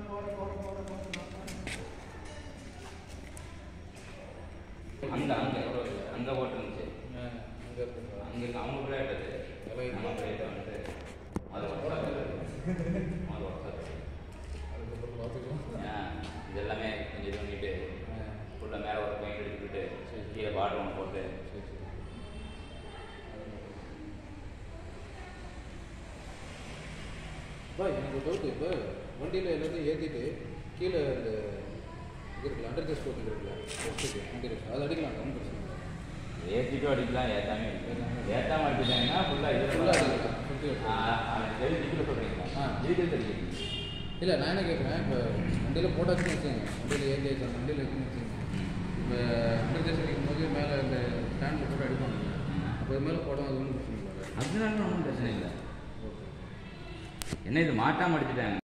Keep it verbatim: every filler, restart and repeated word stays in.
அங்க அங்க அங்க போட்டுருந்துச்சு. அங்க அவங்க பிளேட் அது நம்ம பிளேட் வந்து அது அது இது எல்லாமே கொஞ்சம் இது பண்ணிட்டு ஃபுல்லாக மேலே ஒரு பெயிண்ட் எடுத்துக்கிட்டு கீழே பாட்டில் ஒன்று போட்டு பா எனக்கு ஒரு டவுட்டு. இப்போ வண்டியில் எல்லாத்தையும் ஏற்றிட்டு கீழே இந்த இது இருக்குல்ல அண்டர் டெஸ்ட் கோட்டிங் இருக்குல்ல டெஸ்ட்டுக்கு அண்டர் அது அடிக்கலாம் ஒன்றும் பிரச்சனை இல்லை. ஏற்றிட்டும் அடிக்கலாம் ஏற்றாமே அடிக்கலாம். ஏற்றாமல் அடிச்சிட்டாங்கன்னா ஃபுல்லாக இது ஃபுல்லாக அடிக்கலாம். தெரிஞ்சுக்கிட்டு சொல்கிறீங்களா? ஆ டீட்டெயில் தெரிஞ்சுக்கிட்டு இல்லை நான் என்ன கேட்குறேன், இப்போ வண்டியில் போட்டாச்சுன்னு வச்சுங்க, வண்டியில் ஏற்றி வச்சு அந்த வண்டியில் இருக்குன்னு வச்சுங்க, இப்போ அண்டர் டெஸ்ட் அடிக்கும் போது மேலே இந்த ஸ்டாண்டில் போட்டு அடிப்பாங்க, அப்போ இது மேலே போடும் அது ஒன்றும் பிரச்சனை இல்லை. அதனால ஒன்றும் பிரச்சனை இல்லை. என்ன இது மாட்டாமல் அடிச்சுட்டாங்க.